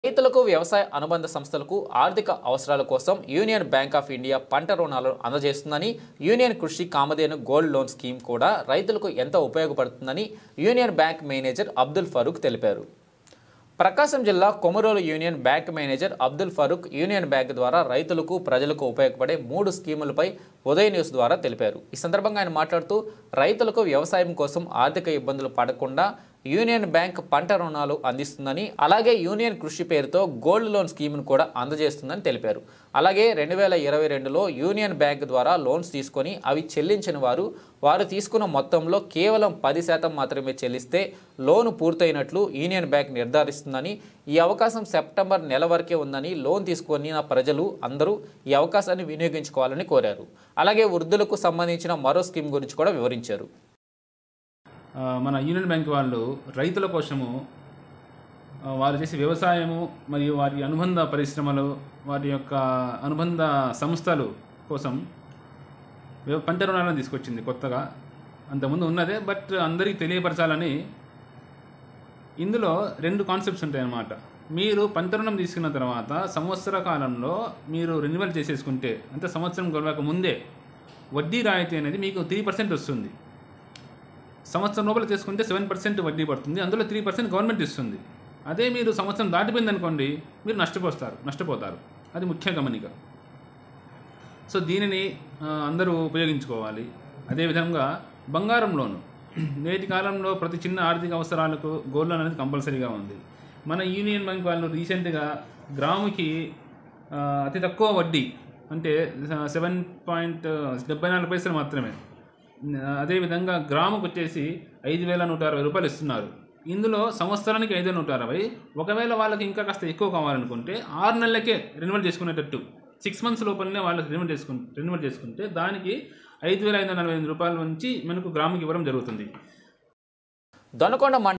రైతులకు వ్యవసాయ అనుబంధ సంస్థలకు ఆర్థిక అవసరాల కోసం యూనియన్ బ్యాంక్ ఆఫ్ ఇండియా పంట రుణాలను అందజేస్తుందని యూనియన్ కృషి కామధేను గోల్డ్ లోన్ స్కీమ్ కూడా రైతులకు ఎంతో ఉపయోగపడుతుందని Union Bank manager Abdul Farooq తెలిపారు. ప్రకాశం జిల్లా Komarolu Union Bank manager Abdul Farooq Union Bank ద్వారా రైతులకు ప్రజలకు ఉపయోగపడే 3 స్కీములపై ఉదయ న్యూస్ ద్వారా తెలిపారు. ఈ సందర్భంగా ఆయన మాట్లాడుతూ రైతులకు వ్యవసాయం కోసం ఆర్థిక ఇబ్బందులు పడకుండా యూనియన్ బ్యాంక్ పంట రుణాలు అందిస్తుందని, అలాగే యూనియన్ కృషి పేరుతో గోల్డ్ లోన్ స్కీమ్ను కూడా అందజేస్తుందని తెలిపారు. అలాగే 2022లో యూనియన్ బ్యాంక్ ద్వారా లోన్స్ తీసుకొని అవి చెల్లించిన వారు తీసుకున్న మొత్తంలో కేవలం 10% మాత్రమే చెల్లిస్తే లోను పూర్తయినట్లు యూనియన్ బ్యాంక్ నిర్ధారిస్తుందని, ఈ అవకాశం సెప్టెంబర్ నెల వరకే ఉందని లోన్ తీసుకొని ప్రజలు అందరూ ఈ అవకాశాన్ని వినియోగించుకోవాలని కోరారు. అలాగే వృద్ధులకు సంబంధించిన మరో స్కీమ్ గురించి కూడా వివరించారు. మన యూనియన్ బ్యాంక్ వాళ్ళు రైతుల కోసము వారు చేసే వ్యవసాయము మరియు వారి అనుబంధ పరిశ్రమలు, వారి యొక్క అనుబంధ సంస్థలు కోసం పంట రుణాలను తీసుకొచ్చింది కొత్తగా. అంతకుముందు ఉన్నదే, బట్ అందరికీ తెలియపరచాలని. ఇందులో 2 కాన్సెప్ట్స్ ఉంటాయి అన్నమాట. మీరు పంట రుణం తీసుకున్న తర్వాత సంవత్సర కాలంలో మీరు రెన్యువల్ చేసేసుకుంటే, అంటే సంవత్సరం గడవక ముందే వడ్డీ రాయితీ అనేది మీకు 3% వస్తుంది. సంవత్సరం లోపల చేసుకుంటే 7% వడ్డీ పడుతుంది. అందులో 3% గవర్నమెంట్ ఇస్తుంది. అదే మీరు సంవత్సరం దాటిపోయింది అనుకోండి, మీరు నష్టపోతారు. అది ముఖ్య గమనిక. సో దీనిని అందరూ ఉపయోగించుకోవాలి. అదేవిధంగా బంగారం లోను, నేటి కాలంలో ప్రతి చిన్న ఆర్థిక అవసరాలకు గోల్డ్ లోన్ అనేది కంపల్సరీగా ఉంది. మన యూనియన్ బ్యాంక్ వాళ్ళు రీసెంట్గా గ్రాముకి అతి తక్కువ వడ్డీ, అంటే 7.74 మాత్రమే. అదేవిధంగా గ్రాముకు వచ్చేసి 5,160 రూపాయలు ఇస్తున్నారు. ఇందులో సంవత్సరానికి 5,160. ఒకవేళ వాళ్ళకి ఇంకా కాస్త ఎక్కువ కావాలనుకుంటే 6 నెలలకే రెన్యువల్ చేసుకునేటట్టు, 6 మంత్స్ లోపలనే వాళ్ళకి రెన్యువల్ చేసుకుంటే దానికి 5,545 రూపాయల నుంచి మనకు గ్రాముకి ఇవ్వడం జరుగుతుంది. దొనకొండ